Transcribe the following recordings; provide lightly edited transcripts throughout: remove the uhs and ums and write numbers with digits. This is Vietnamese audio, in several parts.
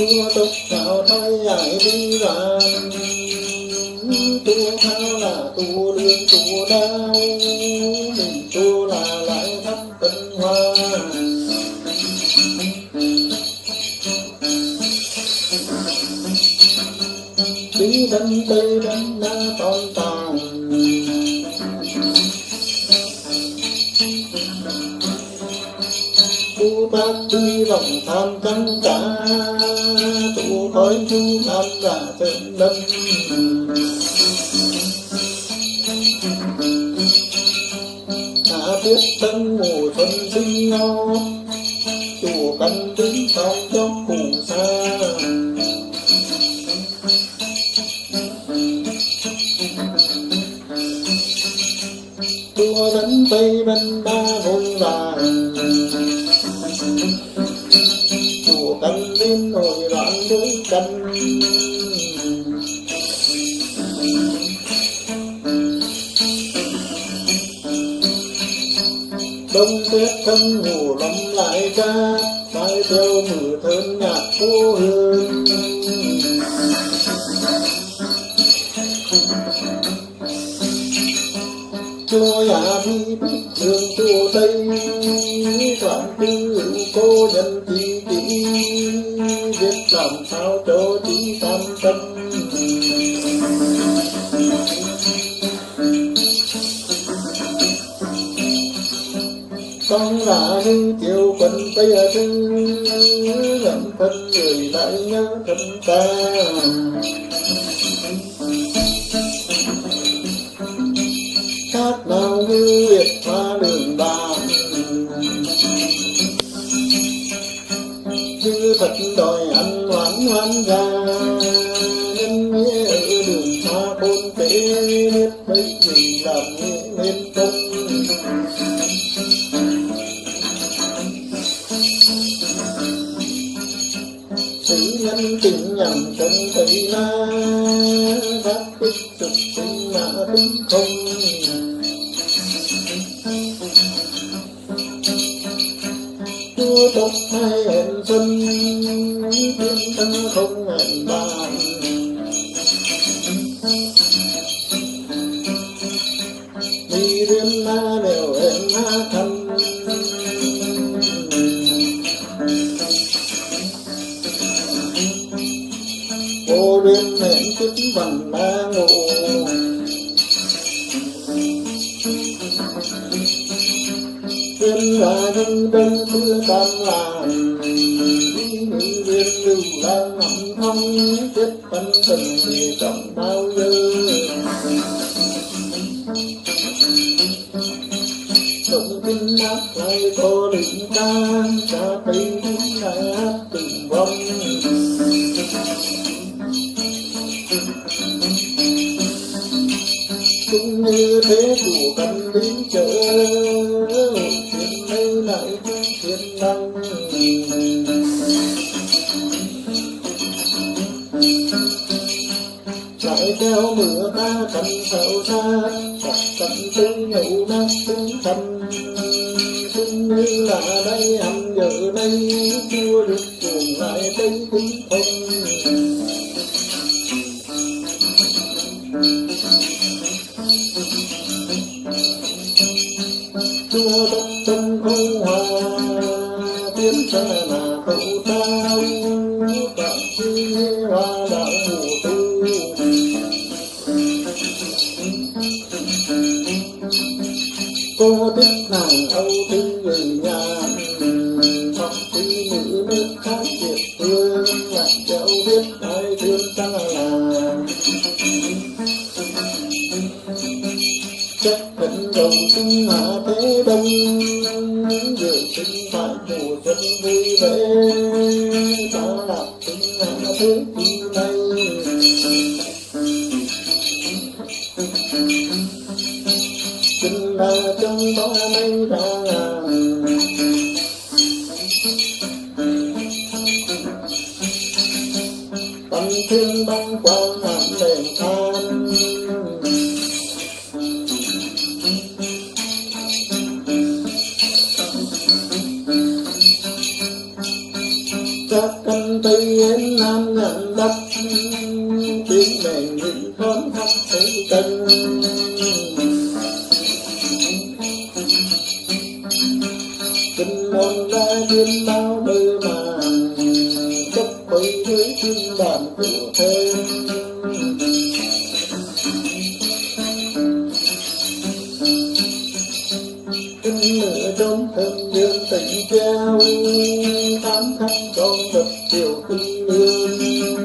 tua tục nào thay giải đi ra tua thao là tua lương tua đau mình tua là lại thắp tinh hoa bí đâm tây đâm na toàn tàng tu bác đi lòng tham trắng cả tu khói tu tham giả chân lâm hạ biết tân mùa xuân sinh ngó chùa căn đứng trong chốc phù sa tua đánh tây bên ba hôn vàng chùa căn lên nổi loạn đối căn đông tuyết thân ngủ lắm lại ra mai theo mử thơm nhạc cô hương chùa nhà đi bích đường chùa tây soạn tư cô nhân chi kỹ biết làm sao cho chỉ tam tâm con là như chiều quần tây thư lầm thân người lại nhớ thân ta khác nào như việt hoa đường bàn như thật đòi ăn hoán hoán ra nhân nghĩa ở đường xa khôn tế biết mấy gì làm nên công sự nhân tình nhằm trong tây na phát tích trực tình mà tính không chua tóc hai hẹn xuân tiên thân không hẹn bàn đi đêm na đều hẹn na thân cô đêm hẹn chút vằn na ngộ tiên là thân đơn xưa tam làng đi nữ viên lưu lan nằm thông chết phân tình thì trọng bao giờ động kinh hát lại có định ca xa tây đứng lại hát từng vong cũng như thế chủ cần đến chợ thiên nơi lại thiên đăng lại theo mưa ta cần sầu xa hoặc cần tư nhậu nát tính thầm cũng như là đây ăn giờ đây chưa được trường lại đây tính không chua tóc tâm không hòa tiến xa là cậu tao tạm chi hoa đạo mùa tư cô thích nàng âu tư người nhà hoặc tư nữ nước khác việt phương lại cháu biết ai thương ta là chắc vẫn đầu sinh hạ thế đông giờ sinh phải mùa xuân vui vẻ ta lạc sinh hạ thế kỷ này sinh ra trong ba mấy ra tâm thương băng quang hàm đèn than các Tân Tây Yến Nam nhận đất tiếng mệnh những con khắp thế tân. Kinh môn ra thiên bao đời mà cấp bấy với thiên bản của thơ. Kinh nửa trốn thơm dương tỉnh treo tám khắp con đập tiểu kinh lương.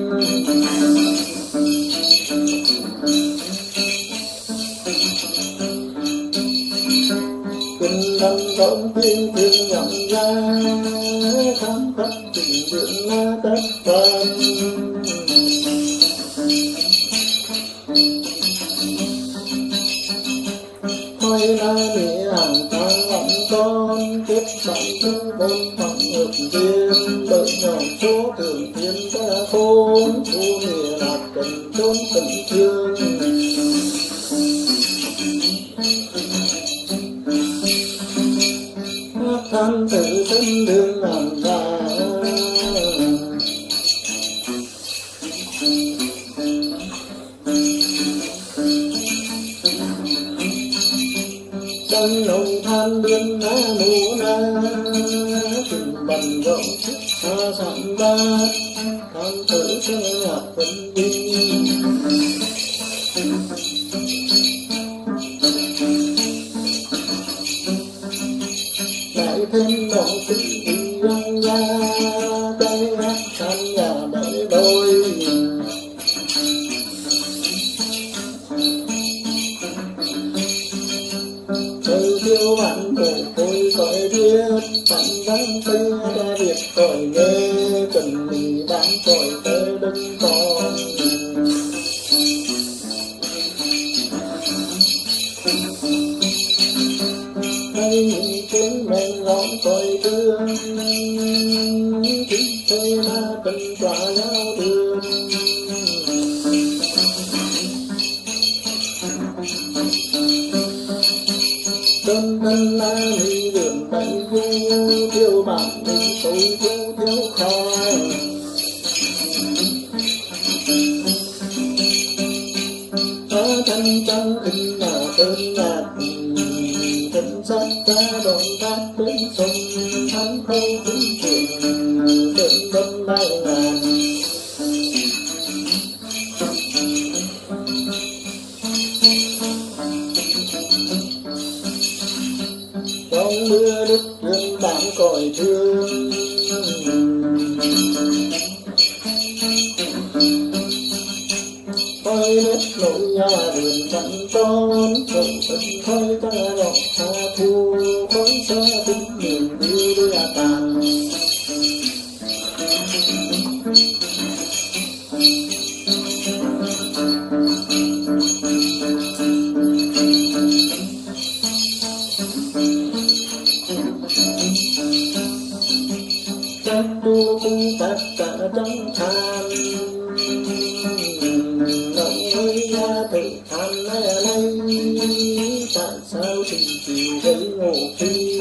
Kinh năm đón thiên thương nhậm ra tám khắp tình dưỡng na tất toàn. Thôi na nghĩa hàng tháng lặng con kết bạn thương vốn phẳng ngược tiên. Đợi nhỏ số thường thiên ta khôn thu nghĩa lạc cần trốn tình thương. Hát than tự thân đường làm ra sân nồng than biên na mù na từng bằng rộng sức xa sẵn ba than tự sân nhạc vân đi. Lại thêm nồng tình đi răng ra cây hát than nhà bảy đôi. Tôi thiếu bạn cổ tôi cõi biết bạn vắng tê ra việc cõi nghe cần mì bán cõi tê đừng còn. Hay nhìn tiếng men lón cõi thương kính tê ma cần quả giáo đường. Đơn thân la đi đường đầy du thiếu bạn mình tôi thiếu khói. Ở thân trăng hình là tên nhạc thân sắc ra đồn thác đến sông tháng khâu tính chuyện tên đông đại ngàn. Trong mưa đức dương bạn cõi thương tôi biết nỗi nhà đường chẳng con không thân thôi ta lọt tha thu khói xa tính niềm đi đưa tàn. Các tu cũng tất cả trong than nồng hơi ra tự than này tại sao tình chịu gây ngộ phi.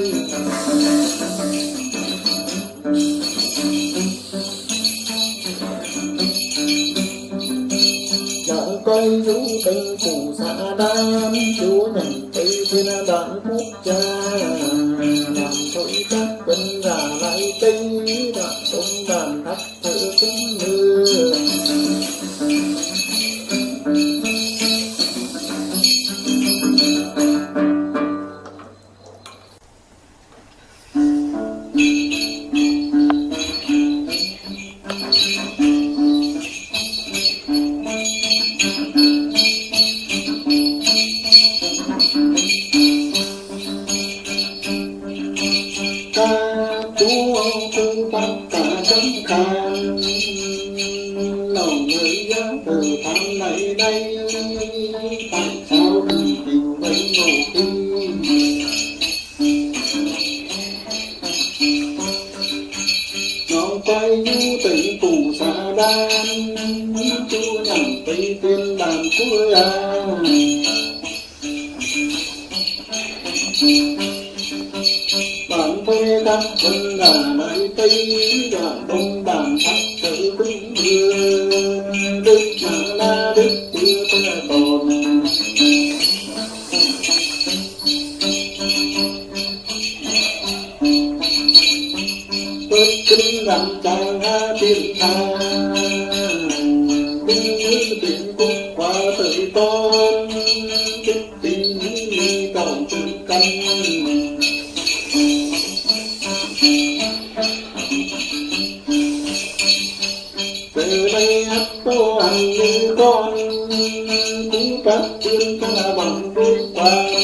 Nàng coi rú tình phủ xã đan chúa nhận tây thiên bản quốc gia. Làm thôi các quân giả lại tây đoạn đông đàn thắt thở kính mưa. Lòng người giá từ tháng này đây tại sao tình tình mấy ngộ kinh. Ngọn quay du tình phủ xa đan chú nhằm tây tiên đàn cuối à. Bạn thuê các quân là nơi tây đoàn đông đàn thắt tự cung hương đức mà na đức chưa còn bớt kinh làm chàng thiên tha kinh nữ tình quốc qua tự con đức tình ni tổng tự căn từ đây ấp tô ăn như con cũng các tiên ca bằng đôi quan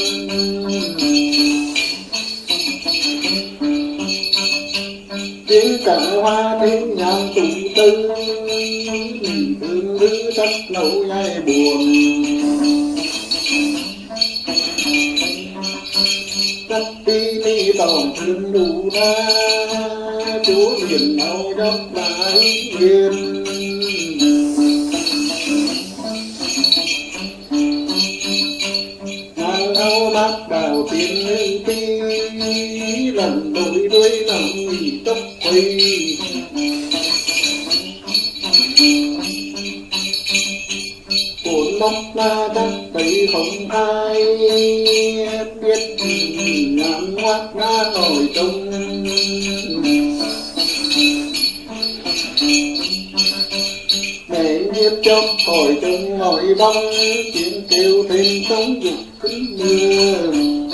tiếng cả hoa thêm nhàn tụng tư thương nữ đất nấu nhai buồn đất đi đi tổng thương đủ ra chúa liền nào đất lại yên nàng áo bát đào tiền nữ ti lần đôi đuôi nằm nghỉ tóc quay cuốn móc la đất tây không ai biết ngàn hoát na nổi trông để nhiếp chốc khỏi trông ngồi băng tiếng kêu thêm sống dục kính mưa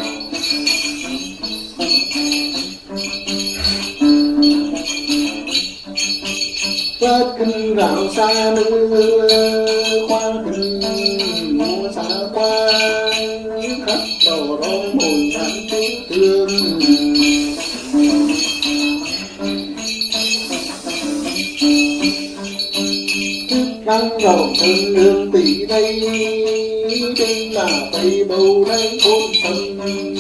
phát kinh rạo xa mưa khoan kinh mùa xa qua khắp đầu rong mùi hạnh tiếng thương thức lăng đầu thân lương tỷ đây trên là tay bầu đây khôn thân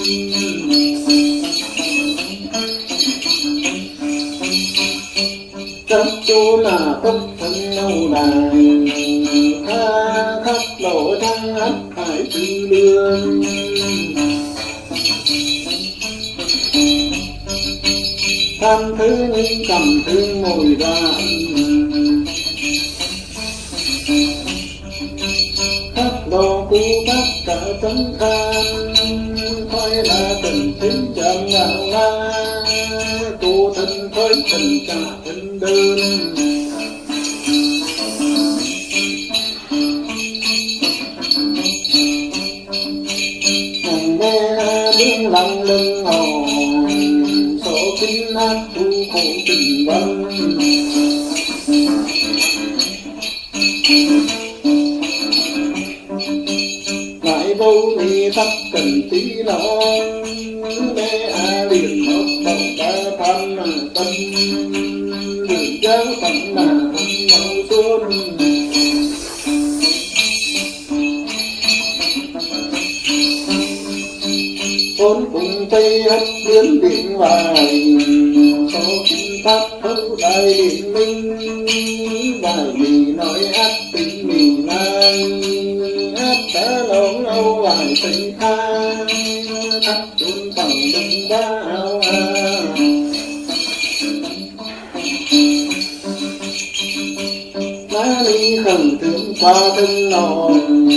đất chỗ là tóc thân lâu đài tha khắp lộ thang hát hải tư lương tham thứ những cầm thương ngồi ra khắp đồ cũ bác cả tấm khan khói là tình tính chẳng ngào la cô thân khói tình trả thân đơn ngàn nghe tiếng lặng lưng hồn số kinh hát thu khổ tình văn lại vô ni thắt cần tí non mẹ liền một đồng ta tham tâm đường giáo tận là màu xuân vốn cùng tây hấp biến điện vài số kinh pháp thấu đại điện minh vài vì nói ác tình mình ngang ác đã lộn âu vài tình tha thắt chun bằng đừng đá ao má ly khẩn thượng qua thân nòn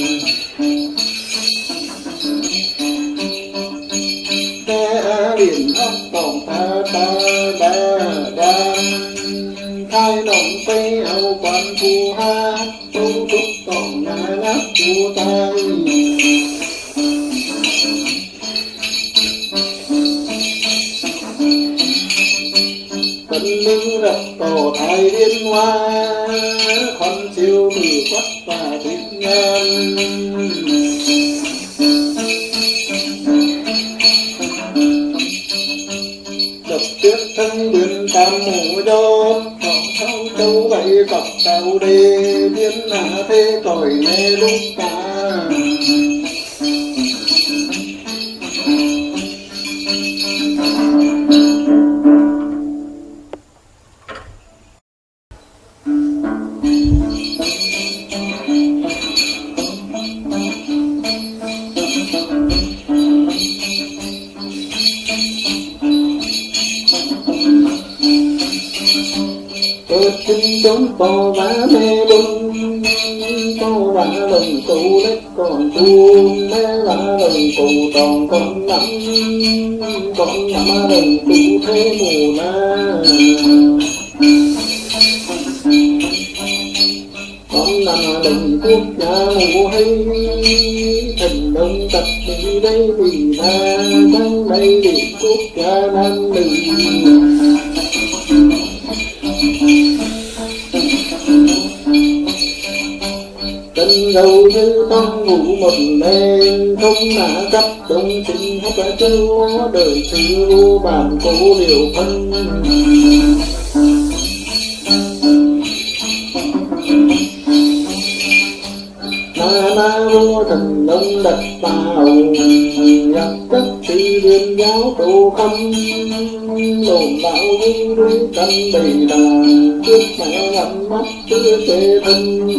liền ốc còn ta ta ba đan khai đồng tây âu quan phu ha tu trúc còn na ngáp chu tay tình minh rập tổ thái liên hoa con siêu mì quất và thịt ngan tuyết thân đường tam mũ đô còn thâu châu vậy cọc tàu đê biến hạ thế còi nghe lúc ta đất kinh trốn bò vá mê bưng có vá lồng cụ đất còn chuông mê vá lồng cụ tròn con nắm lồng cụ thế mù na con nằm đồng quốc nhà mù hay thành đông tập đi đây vì na trong đây đi quốc gia nam nữ tình đầu như con ngủ một đêm không nã cấp đông tình hát là châu đời xưa bản cố điều phân na vua thần đông đặt vào nhập chất thị liên giáo tổ không đồn đạo vui đuối tâm đầy đàn trước mẹ ngắm mắt chưa tê thân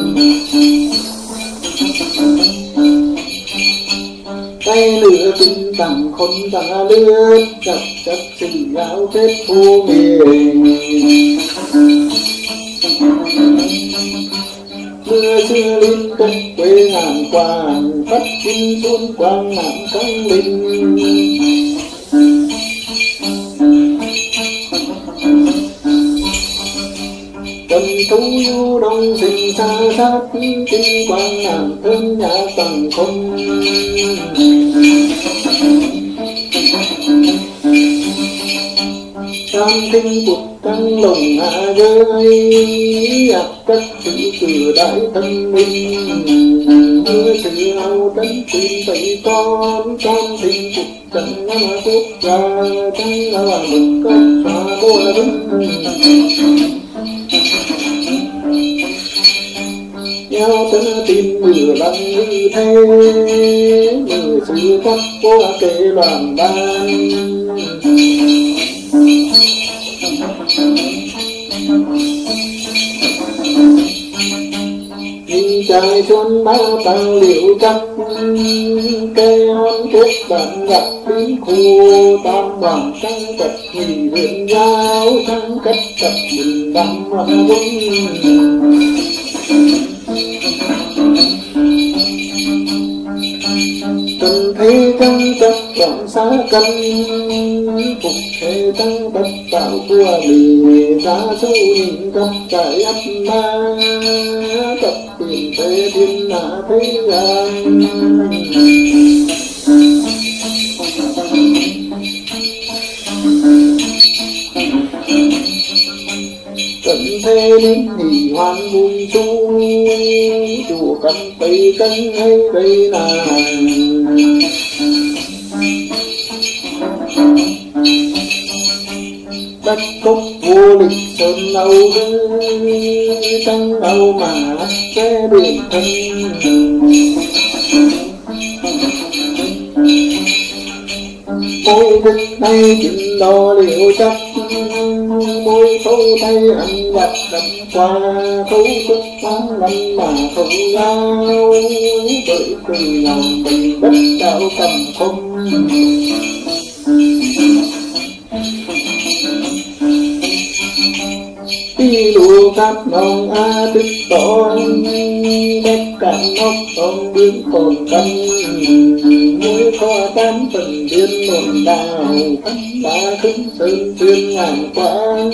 tay lửa tinh tặng khôn tặng lướt chặt chặt sự giáo chết phu miền mưa xưa liên tục quê ngàn quàng phát kinh xuân quang ngàn cánh linh trần thú du đông sinh xa sát kinh quang ngàn thân nhà tầng không tam tinh bụt căng lồng hạ rơi ạc các sự từ đại thân minh mưa sự hao đánh tin bảy con tinh bụt căng là quốc gia trắng là mực cấp phá đô đứng nhau tên tin mưa lặng như thế mưa sự cấp qua kề đoàn ban trời xuân ba tầng liệu chắc cây hôn kết bạn gặp tiếng khu tam đoàn trăng cật hủy huyện giáo trăng cách cật bình đắm hoa tình thế trăng chất rộng xa cân phục thế trăng tất tạo của lì giá số nhìn cấp cải ấp ma tập quyền thế thiên hạ thế gian cận thế đến thì hoan vui chu chùa cận tây cân hay đây là đất cốc vô lịch sơn lâu trăng đâu mà sẽ biển thân môi thức tay chừng đo liệu chắc môi khâu tay ăn vặt đập qua khâu xuất phán lắm mà không lao bởi cùng lòng tình bất đạo cầm không đi đùa cát nòng a tích tòn đất cạn nóc tòn biến còn cân mũi kho tám phần điên nồn đào thánh ba khứng sơn tuyên ngàn quang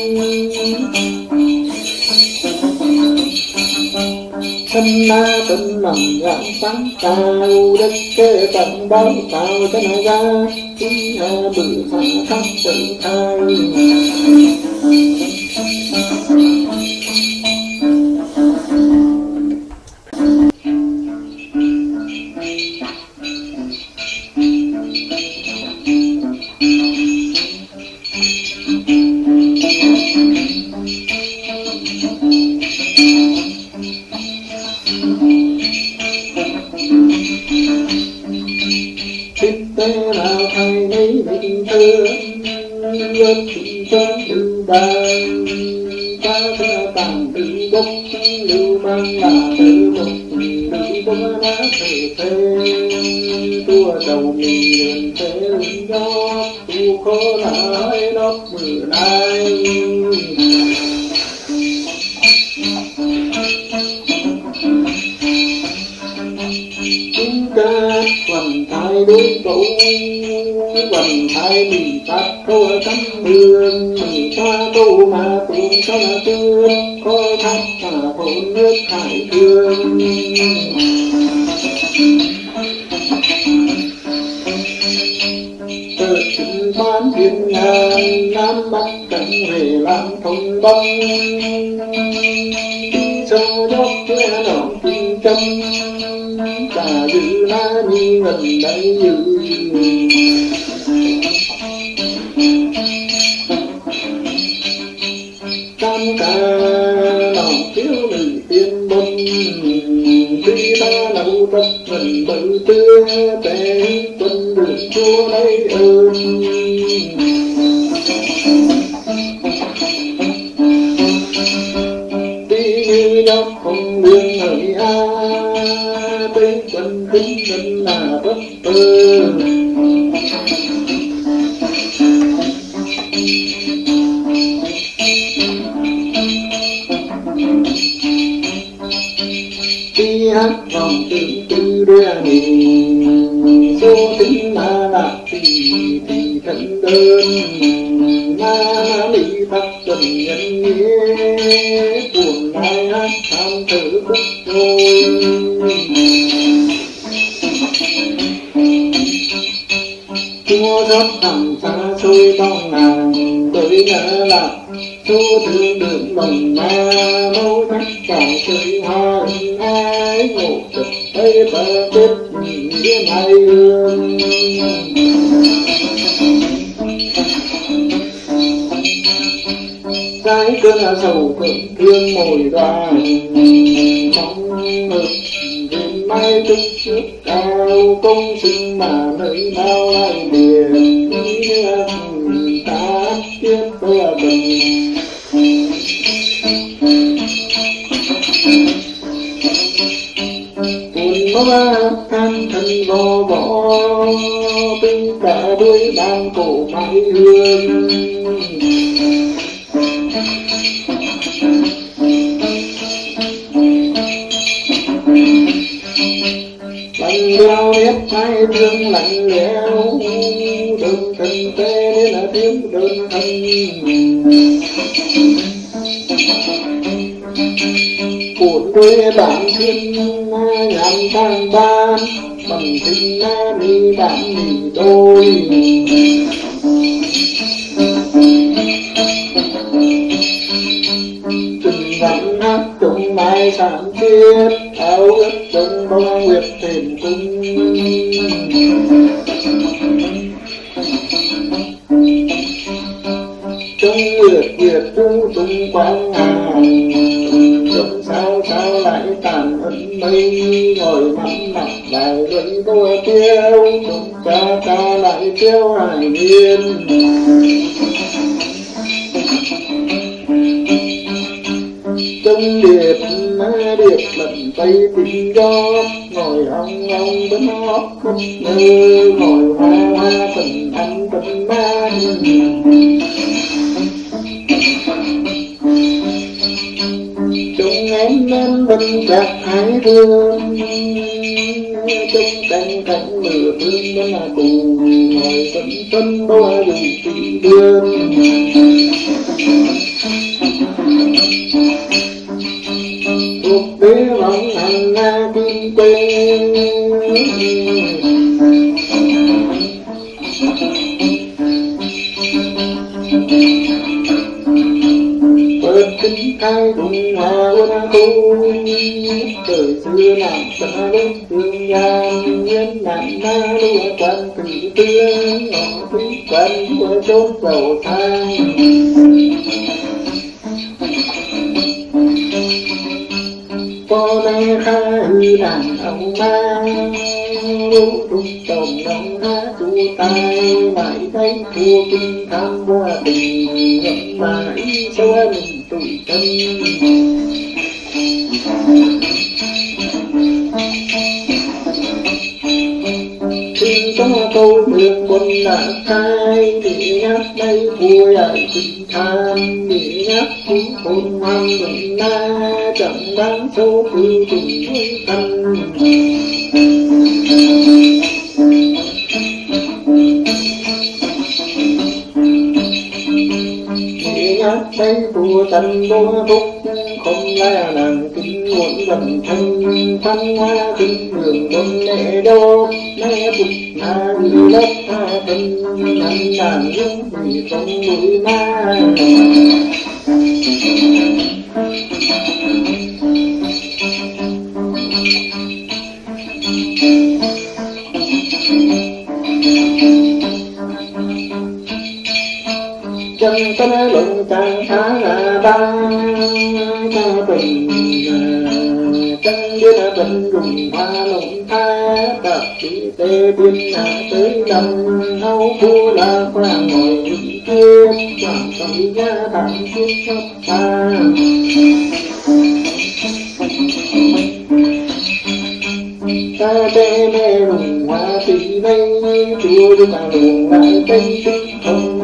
thân na thân nằm ngạn sáng cao đất kê tận báo cao chân ra chính hà bự phá khắp tự thai hai đôi cậu quần hai mình phát câu cắm đường mình ta câu mà cùng sao là tương có thắt mà thôn nước hải thương từ chính bán thiên ngàn nam bắc cảnh về làm thông bông sơ dốc thuê nọng kinh châm cả dư la ni gần đây dư tam ca lòng thiếu nữ tiên bông tuy ta lâu rất gần bự tư té tuân được chúa lấy ơn đi như nhóc không lương hỡi a bên quân kính dân là bất ơn đi hát vòng tương tư đưa mình số tính ma lạc thì thân đơn ma lý phát tuần nhân nghĩa buồn ai hát tham thử khúc thôi chúa rót thẳm xa xôi trong nàng tới ngã lạc số thương đường bằng ma mâu thắt càng chơi hoa ai ngộ cực thấy ta chết biết hai hương trái cơn sầu cơn thương mồi đoàn mong ngực đêm mai chút trước cao công sinh mà nơi nào lại biển ta tiếp bờ bình buồn mơ than thân gò bỏ bên cả đuôi đang cổ mái hương lạnh lẽo biết hai thương lạnh lẽo đơn thân tê nên là tiếng đơn thân buồn đôi bạn thiên nhàn tang ban bằng tình đi bạn mình đôi tình vặn hát chung mai sản chiết áo ướt chân bông nguyệt thềm cung trong nguyệt trung tung quang ngàn trong sao sao lại tàn ẩn mây ngồi mắm mặt lại đôi đua tiêu trong cha lại tiêu hải miên trong điệp lận tay tình gió ngồi ong bên hót khúc ngơ ngồi hoa tình anh tình ban chúng em bên chặt hải thương trong cánh mưa thương bên là cùng ngồi tân đua dùng tình thương cuộc tế vọng hành na kinh tế bớt kính khai đùng hòa quân khu đời xưa làm ta đến thương gian nhân nạn na đua quan tử tương ngọn thúy quan đua chốn cầu thang có lẽ khai đàn ông ma lúc trung tổng đông hát chu tai lại thấy thua kinh tham qua tình ngậm mãi xóa mình tủi thân khi có câu đường quân đã khai bị nhát đây vui ai tình tham bị nhát cũng khôn ngoan bình na chẳng đáng số cứ tình với thân hát đây của tần đô phúc không là nàng kinh muốn vận thân thăng hoa kinh đường đôn lệ đô mẹ bụt hà đi lớp hà thân nằm đàn những vì không núi ma chân tân luận càng khá là ba ca bình chân biết bình dùng hoa lụng tha đập chỉ tê biên hạ tới đầm áo phu là khoang ngồi kia chẳng thấy giá thẳng suốt khắp ta ta tê mê lùng hoa tì đây chùa đưa mà lùng lại tên tích không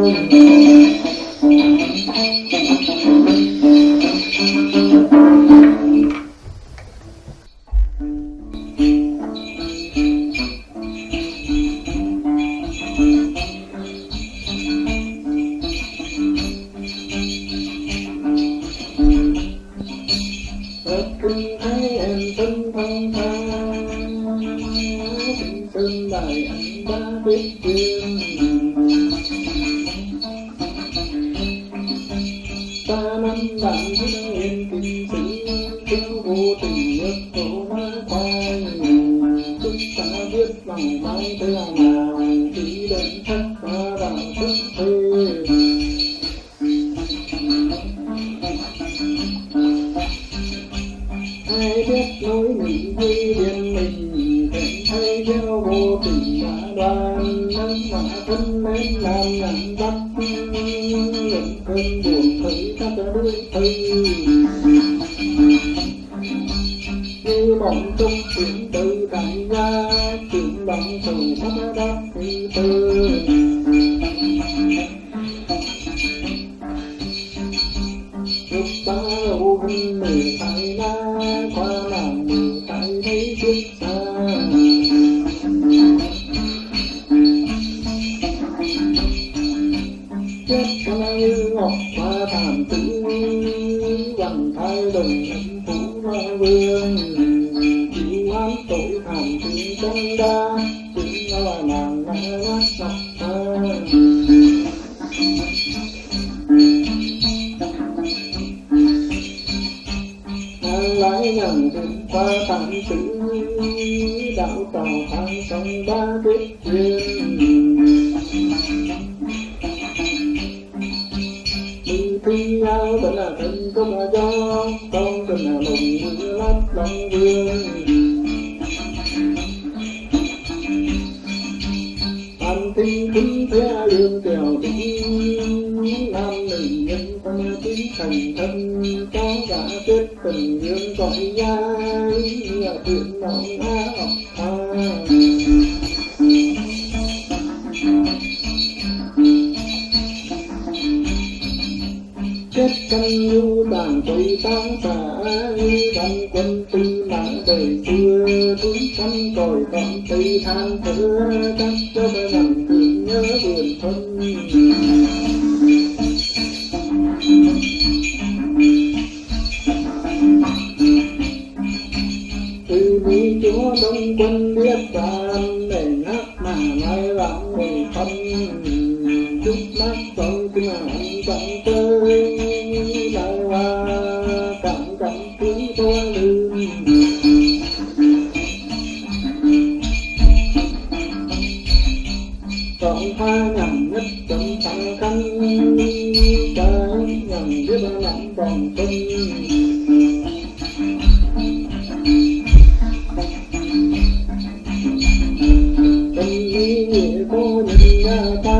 cô nhìn ta